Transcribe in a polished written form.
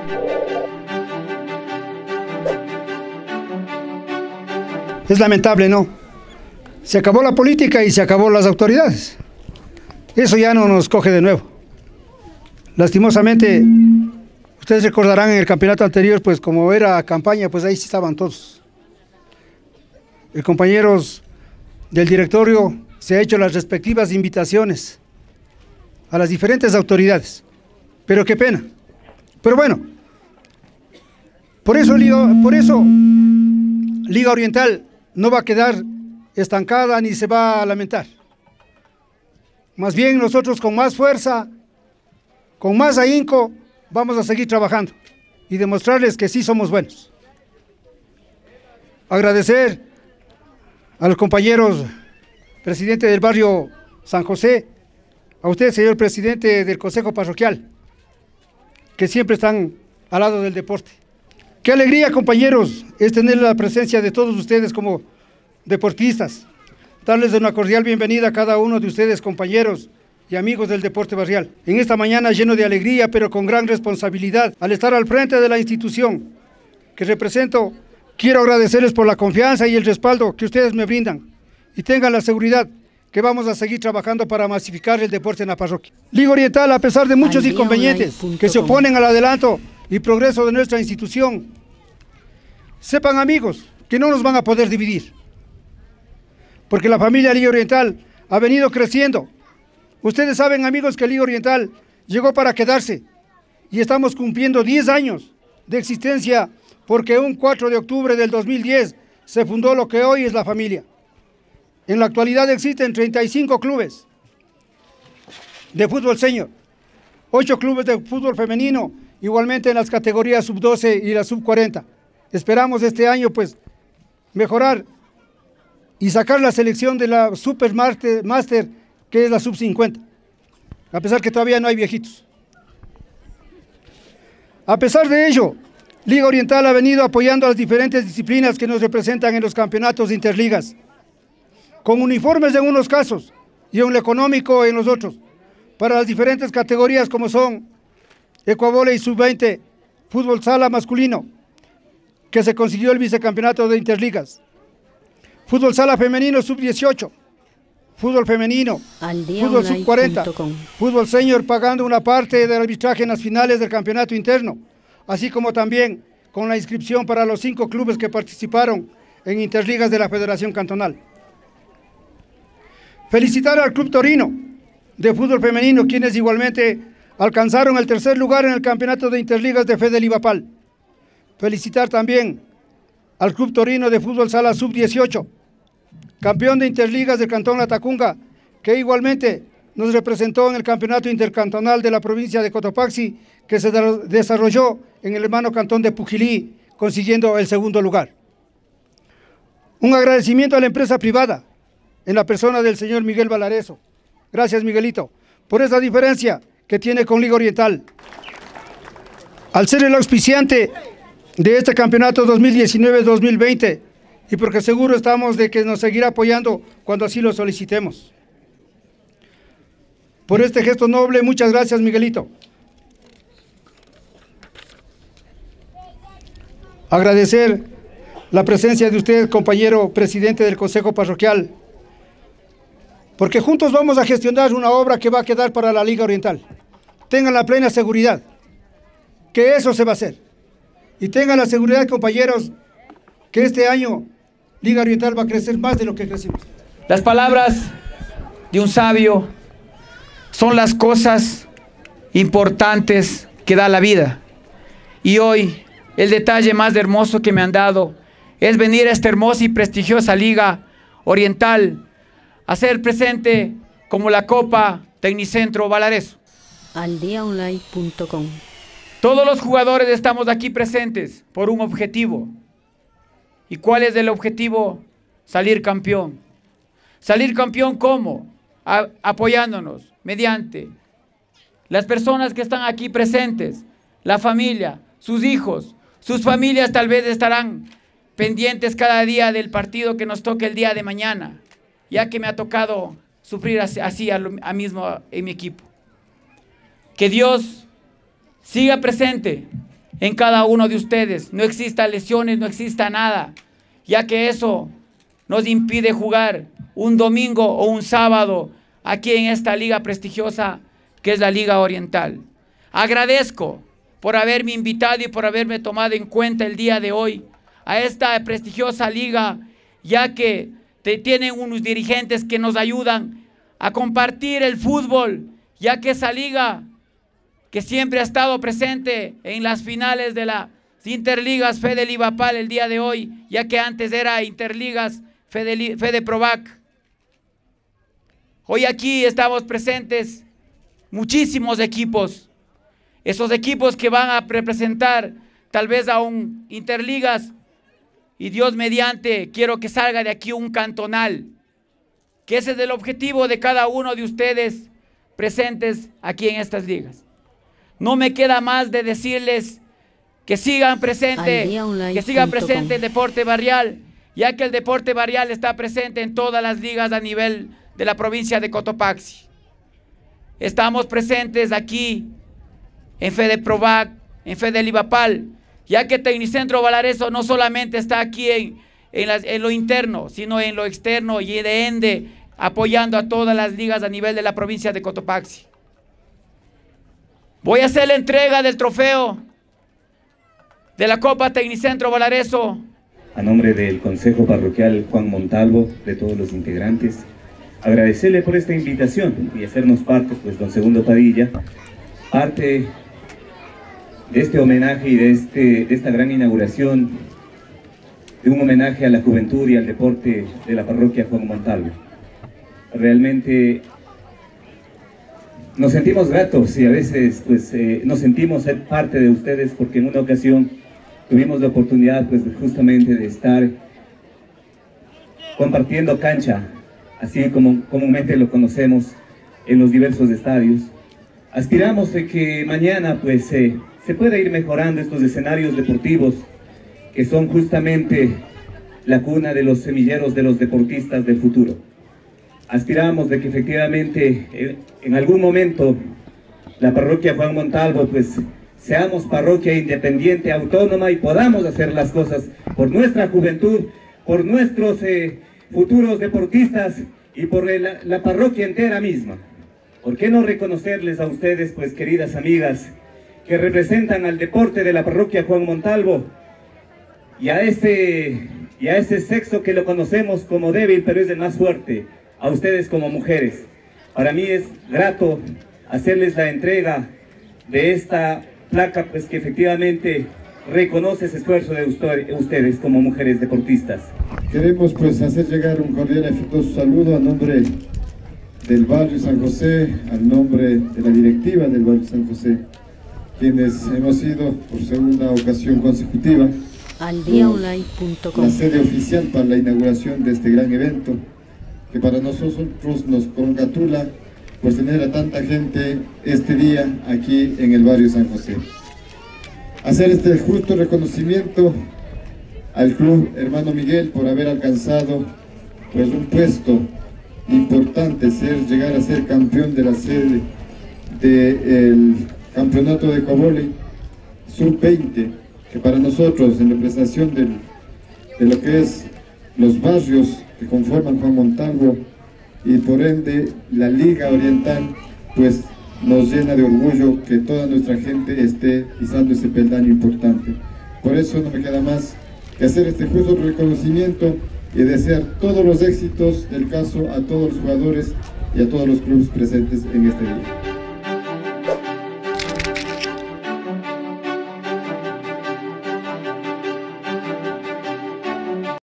Es lamentable, ¿no? Se acabó la política y se acabó las autoridades. Eso ya no nos coge de nuevo. Lastimosamente, ustedes recordarán en el campeonato anterior, pues como era campaña, pues ahí sí estaban todos. Los compañeros del directorio se han hecho las respectivas invitaciones a las diferentes autoridades. Pero qué pena. Pero bueno, por eso Liga Oriental no va a quedar estancada ni se va a lamentar. Más bien nosotros con más fuerza, con más ahínco, vamos a seguir trabajando y demostrarles que sí somos buenos. Agradecer a los compañeros presidente del barrio San José, a usted, señor presidente del Consejo Parroquial, que siempre están al lado del deporte. Qué alegría, compañeros, es tener la presencia de todos ustedes como deportistas. Darles una cordial bienvenida a cada uno de ustedes, compañeros y amigos del deporte barrial. En esta mañana lleno de alegría, pero con gran responsabilidad, al estar al frente de la institución que represento, quiero agradecerles por la confianza y el respaldo que ustedes me brindan. Y tengan la seguridad que vamos a seguir trabajando para masificar el deporte en la parroquia. Liga Oriental, a pesar de muchos inconvenientes que se oponen al adelanto y progreso de nuestra institución, sepan, amigos, que no nos van a poder dividir, porque la familia Liga Oriental ha venido creciendo. Ustedes saben, amigos, que Liga Oriental llegó para quedarse y estamos cumpliendo 10 años de existencia, porque un 4 de octubre del 2010 se fundó lo que hoy es la familia. En la actualidad existen 35 clubes de fútbol senior, 8 clubes de fútbol femenino, igualmente en las categorías sub-12 y la sub-40. Esperamos este año pues mejorar y sacar la selección de la Super Master, que es la sub-50, a pesar que todavía no hay viejitos. A pesar de ello, Liga Oriental ha venido apoyando a las diferentes disciplinas que nos representan en los campeonatos de interligas, con uniformes en unos casos y un económico en los otros, para las diferentes categorías como son Ecuavóley sub-20, fútbol sala masculino, que se consiguió el vicecampeonato de interligas, fútbol sala femenino sub-18, fútbol femenino, fútbol sub-40, fútbol senior pagando una parte del arbitraje en las finales del campeonato interno, así como también con la inscripción para los 5 clubes que participaron en interligas de la Federación Cantonal. Felicitar al Club Torino de fútbol femenino, quienes igualmente alcanzaron el 3er lugar en el campeonato de interligas de Fedel Ibapal. Felicitar también al Club Torino de fútbol sala sub-18, campeón de interligas del Cantón Latacunga, que igualmente nos representó en el campeonato intercantonal de la provincia de Cotopaxi, que se desarrolló en el hermano cantón de Pujilí, consiguiendo el 2º lugar. Un agradecimiento a la empresa privada, en la persona del señor Miguel Valareso. Gracias, Miguelito, por esa diferencia que tiene con Liga Oriental. Al ser el auspiciante de este campeonato 2019-2020, y porque seguro estamos de que nos seguirá apoyando cuando así lo solicitemos. Por este gesto noble, muchas gracias, Miguelito. Agradecer la presencia de usted, compañero presidente del Consejo Parroquial, porque juntos vamos a gestionar una obra que va a quedar para la Liga Oriental. Tengan la plena seguridad que eso se va a hacer. Y tengan la seguridad, compañeros, que este año Liga Oriental va a crecer más de lo que crecimos. Las palabras de un sabio son las cosas importantes que da la vida. Y hoy el detalle más hermoso que me han dado es venir a esta hermosa y prestigiosa Liga Oriental a ser presente como la Copa Tecnicentro Valareso. Aldiaonline.com. Todos los jugadores estamos aquí presentes por un objetivo. ¿Y cuál es el objetivo? Salir campeón. ¿Salir campeón cómo? Apoyándonos mediante las personas que están aquí presentes, la familia, sus hijos, sus familias tal vez estarán pendientes cada día del partido que nos toque el día de mañana, ya que me ha tocado sufrir así a mismo en mi equipo. Que Dios siga presente en cada uno de ustedes. No exista lesiones, no exista nada, ya que eso nos impide jugar un domingo o un sábado aquí en esta liga prestigiosa que es la Liga Oriental. Agradezco por haberme invitado y por haberme tomado en cuenta el día de hoy a esta prestigiosa liga, ya que tienen unos dirigentes que nos ayudan a compartir el fútbol, ya que esa liga que siempre ha estado presente en las finales de las Interligas Fede Livapal el día de hoy, ya que antes era Interligas Fede Provac. Hoy aquí estamos presentes muchísimos equipos, esos equipos que van a representar tal vez a un Interligas, y Dios mediante quiero que salga de aquí un cantonal, que ese es el objetivo de cada uno de ustedes presentes aquí en estas ligas. No me queda más de decirles que sigan presente el deporte barrial, ya que el deporte barrial está presente en todas las ligas a nivel de la provincia de Cotopaxi. Estamos presentes aquí en Fede Provac, en Fede Livapal, ya que Tecnicentro Valareso no solamente está aquí en lo interno, sino en lo externo y de ende, apoyando a todas las ligas a nivel de la provincia de Cotopaxi. Voy a hacer la entrega del trofeo de la Copa Tecnicentro Valareso. A nombre del Consejo Parroquial Juan Montalvo, de todos los integrantes, agradecerle por esta invitación y hacernos parte, pues don Segundo Padilla, parte de este homenaje y de esta gran inauguración, de un homenaje a la juventud y al deporte de la parroquia Juan Montalvo. Realmente nos sentimos gratos y a veces pues nos sentimos ser parte de ustedes, porque en una ocasión tuvimos la oportunidad pues justamente de estar compartiendo cancha, así como comúnmente lo conocemos en los diversos estadios. Aspiramos de que mañana pues se pueda ir mejorando estos escenarios deportivos que son justamente la cuna de los semilleros de los deportistas del futuro. Aspiramos de que efectivamente en algún momento la parroquia Juan Montalvo pues seamos parroquia independiente, autónoma, y podamos hacer las cosas por nuestra juventud, por nuestros futuros deportistas y por la parroquia entera misma. ¿Por qué no reconocerles a ustedes, pues queridas amigas, que representan al deporte de la parroquia Juan Montalvo y a ese sexo que lo conocemos como débil, pero es el más fuerte, a ustedes como mujeres? Para mí es grato hacerles la entrega de esta placa, pues que efectivamente reconoce ese esfuerzo de ustedes como mujeres deportistas. Queremos pues hacer llegar un cordial y afectuoso saludo a nombre del barrio San José, al nombre de la directiva del barrio San José, quienes hemos sido por segunda ocasión consecutiva la sede oficial para la inauguración de este gran evento, que para nosotros nos congratula pues tener a tanta gente este día aquí en el barrio San José. Hacer este justo reconocimiento al Club Hermano Miguel por haber alcanzado pues un puesto importante, llegar a ser campeón de la sede del campeonato de Coboli Sub-20, que para nosotros en representación de lo que es los barrios que conforman Juan Montalvo y por ende la Liga Oriental, pues nos llena de orgullo que toda nuestra gente esté pisando ese peldaño importante. Por eso no me queda más que hacer este justo reconocimiento y desear todos los éxitos del caso a todos los jugadores y a todos los clubes presentes en este día.